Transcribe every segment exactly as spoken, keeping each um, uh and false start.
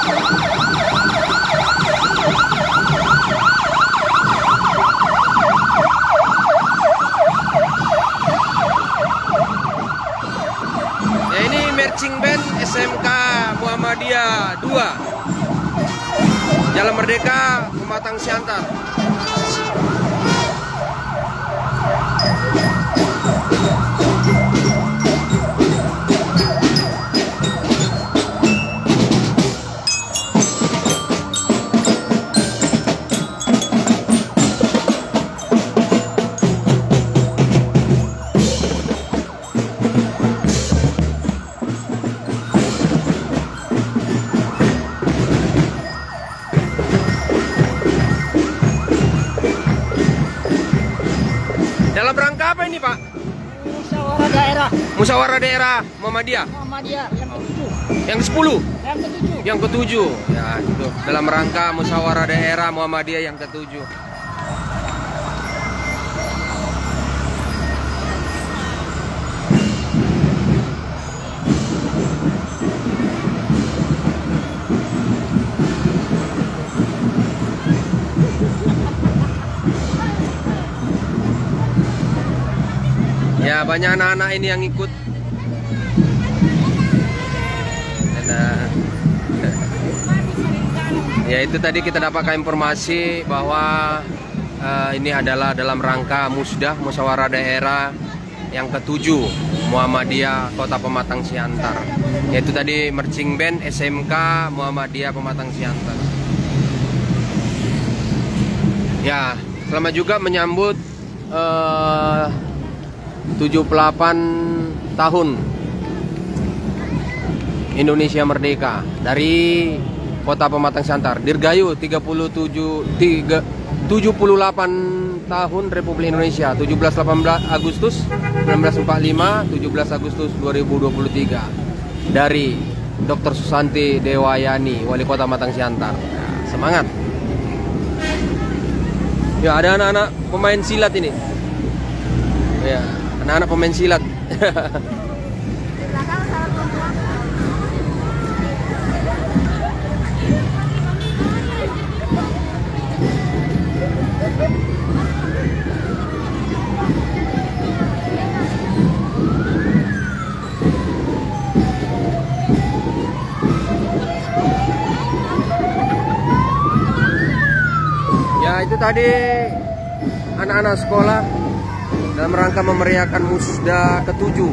Ya, ini marching band S M K Muhammadiyah dua Jalan Merdeka, Pematang Siantar. Dalam rangka apa ini, Pak? Musyawarah daerah. Musyawarah daerah Muhammadiyah. Muhammadiyah yang ketujuh. Yang kesepuluh. Yang ketujuh. Yang ketujuh. Ya, itu. Dalam rangka musyawarah daerah Muhammadiyah yang ketujuh. Ya, banyak anak-anak ini yang ikut. Dan, uh, ya, itu tadi kita dapatkan informasi bahwa uh, ini adalah dalam rangka musdah musyawarah daerah yang ketujuh Muhammadiyah Kota Pematang Siantar. Yaitu tadi marching band S M K Muhammadiyah Pematang Siantar. Ya, selamat juga menyambut uh, tujuh puluh delapan tahun Indonesia Merdeka dari Kota Pematang Siantar. Dirgayu tiga puluh tujuh, tiga, tujuh puluh delapan tahun Republik Indonesia. tujuh belas delapan belas Agustus seribu sembilan ratus empat puluh lima, tujuh belas Agustus dua ribu dua puluh tiga. Dari Doktor Susanti Dewayani, Wali Kota Pematang Siantar. Nah, semangat. Ya, ada anak-anak pemain silat ini. Ya, anak-anak pemain silat. Ya, itu tadi anak-anak sekolah dalam rangka memeriahkan musda ketujuh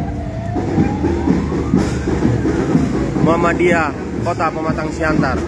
Muhammadiyah Kota Pematang Siantar.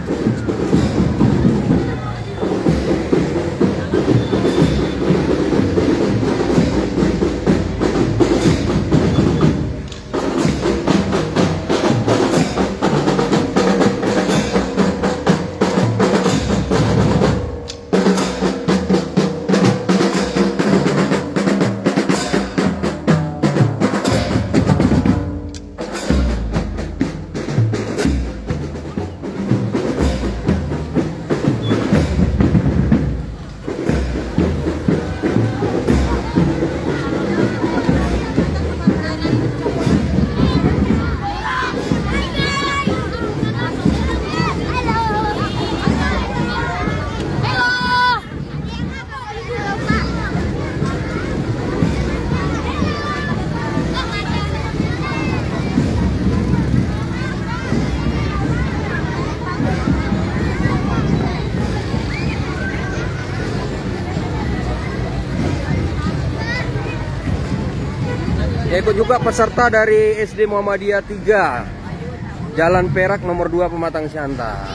Ya, ikut juga peserta dari S D Muhammadiyah tiga Jalan Perak nomor dua Pematang Siantar.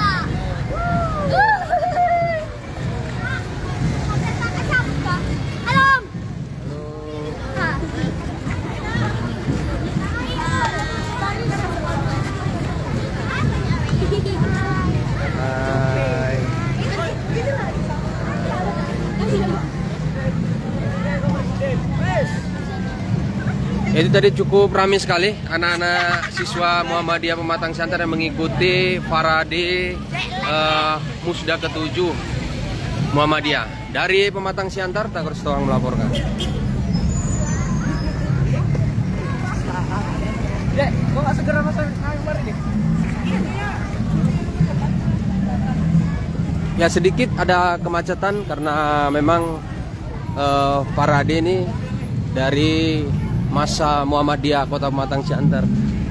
Itu tadi cukup ramai sekali anak-anak siswa Muhammadiyah Pematang Siantar yang mengikuti parade uh, musda ketujuh Muhammadiyah dari Pematang Siantar. Tagar Setoang melaporkan. Dek, kok nggak segera masuk kamar nih? Ya sedikit ada kemacetan karena memang uh, parade ini dari masa Muhammadiyah Kota Pematang Siantar.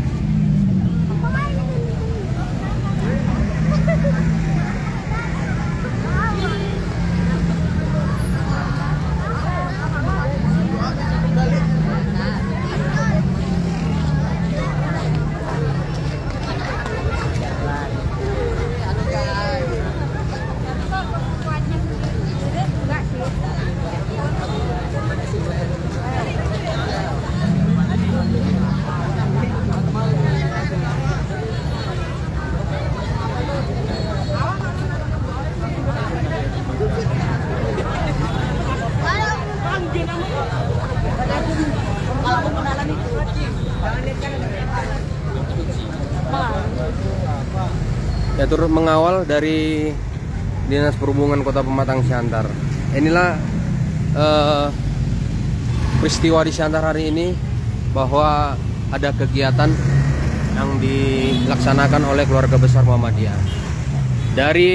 Ya, turut mengawal dari Dinas Perhubungan Kota Pematang Siantar. Inilah eh, peristiwa di Siantar hari ini, bahwa ada kegiatan yang dilaksanakan oleh keluarga besar Muhammadiyah. Dari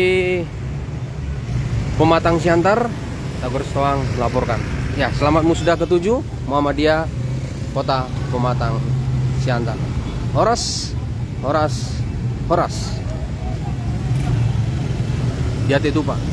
Pematang Siantar, Tagor Stoang melaporkan. Ya, selamat Musda ketujuh Muhammadiyah Kota Pematang Siantar. Horas, horas, horas. Jati itu Pak.